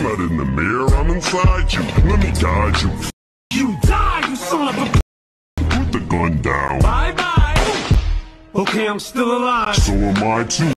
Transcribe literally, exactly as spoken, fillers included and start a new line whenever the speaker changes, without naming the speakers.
not in the mirror, I'm inside you. Let me guide you.
You die, you son of a...
Put the gun down.
Bye-bye. Okay, I'm still alive.
So am I too.